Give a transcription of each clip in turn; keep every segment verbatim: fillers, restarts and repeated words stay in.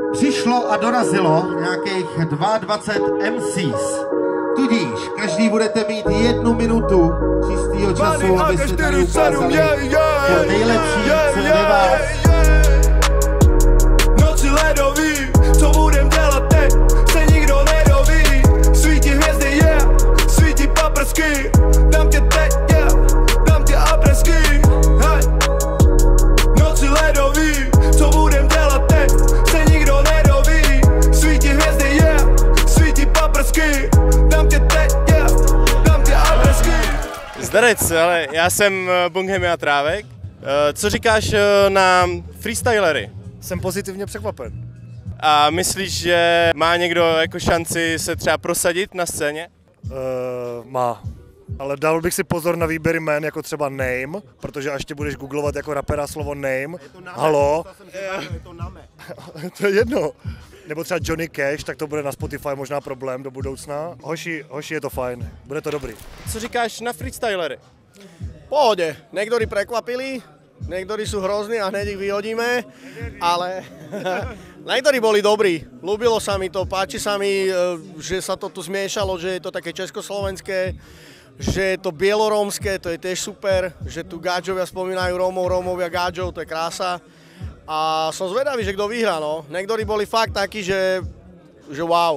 přišlo a dorazilo nějakých dvacet dva em cés. Tudíž každý budete mít jednu minutu čistého času, abyste tady ukázali to nejlepší, co je ve vás. Noci ledový, co budem dělat teď, se nikdo nedoví. Svítí hvězdy, yeah, svítí paprsky, dám tě teď, yeah, dám tě apresky, hej. Noci ledový, co budem dělat teď, se nikdo nedoví. Svítí hvězdy, yeah, svítí paprsky, dám tě teď, yeah, dám tě apresky. Zdarec, ale já jsem Bunghemia Trávek. Co říkáš na freestylery? Jsem pozitivně překvapen. A myslíš, že má někdo jako šanci se třeba prosadit na scéně? Uh, má. Ale dal bych si pozor na výběry jmén, jako třeba Name, protože až tě budeš googlovat jako rapera slovo Name, halo, Je to name. to je jedno. Nebo třeba Johnny Cash, tak to bude na Spotify možná problém do budoucna. Hoši, hoši, je to fajn, bude to dobrý. Co říkáš na freestylery? Pohode, niektorí prekvapili, niektorí sú hrozní a hneď ich vyhodíme, ale niektorí boli dobrí. Ľúbilo sa mi to, páči sa mi, že sa to tu zmiešalo, že je to také československé, že je to bielorómske, to je tiež super, že tu gáčovia spomínajú Rómov, Rómovia gáčov, to je krása. A som zvedavý, že kto vyhrá, no. Niektorí boli fakt takí, že, že wow.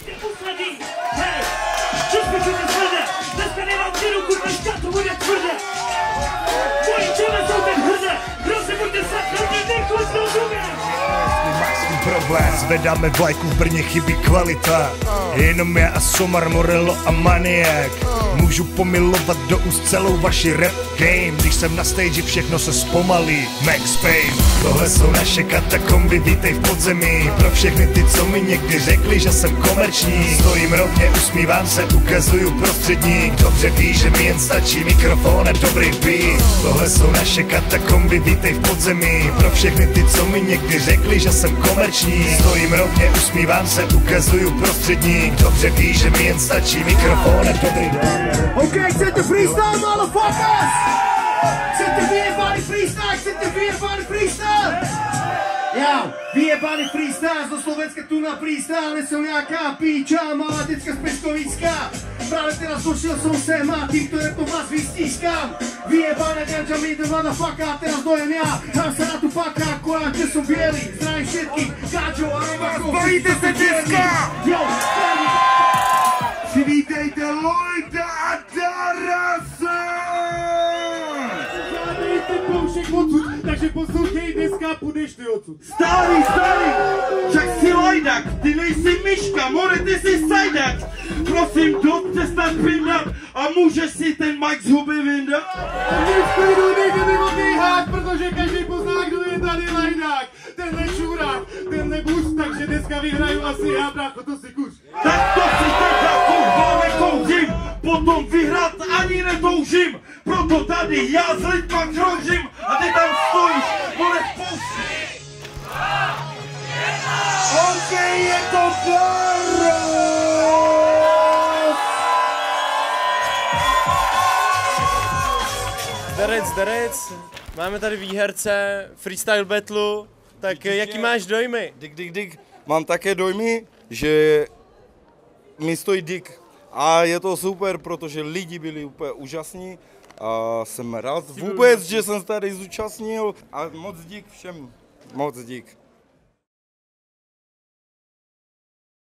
Problém, zvedáme vlajku, v Brně chybí kvalita. Jenom já a Somar, Morello a Maniak. Můžu pomilovat do úst celou vaši rap game. Když jsem na stage, všechno se zpomalí. Max Payne. Tohle jsou naše katakomby, vítej v podzemí. Pro všechny ty, co mi někdy řekli, že jsem komerční. Stojím rovně, usmívám se, ukazuju prostředník. Dobře ví, že mi jen stačí mikrofon a dobrý beat. Tohle jsou naše katakomby, vítej v podzemí. Pro všechny ty, co mi někdy řekli, že jsem komerční. Stojím rovně, usmívám se, ukazuju prostředník. Dobře ví, že mi jen stačí mikrofon a dobrý beat. OK, chcete freestyle, motherfuckers? Chcete vyjebaný freestyle, chcete vyjebaný freestyle? Já, vyjebaný freestyle, zo Slovenska tu na freestyle, nesou nějaká píča, malá děcka z Peskovícka. Právě teraz došel som sem a týmto repom vás vystískám. Vyjebané ganja mi do motherfucker, a teraz dojem ja. Hrám sa na tu paka, akorát, že som bielý. Zdravím všetkých, gáčov a romakov. Zbavíte se děcka! Jo, první. Přivítejte Lloyda a Darase! Žádejte koušek odsud, takže poslouchej, dneska půjdeš ty odsud. Starý, starý, však si Lloydak, ty nejsi myška, more, ty jsi sajdak. Prosím, dost přestat pindat a můžeš si ten mic z huby vyndat? A mě v klidu nejde mi odbíhat, protože každý pozná, kdo je tady Lajdák. Ten nečurák, ten nebus, takže dneska vyhraju asi já, brácho, to si kuř. Tak to si teda kurva nekouřím, potom vyhrát ani netoužím. Proto tady já s lidma kroužím a ty tam stojíš, more, poušť. OK, je to Baro! Zdarec, zdarec, máme tady výherce freestyle battlu, tak jaký máš dojmy? Dik, dik, dik. Mám také dojmy, že mi stojí dik. A je to super, protože lidi byli úplně úžasní. A jsem rád vůbec, že jsem se tady zúčastnil. A moc dík všem. Moc dík.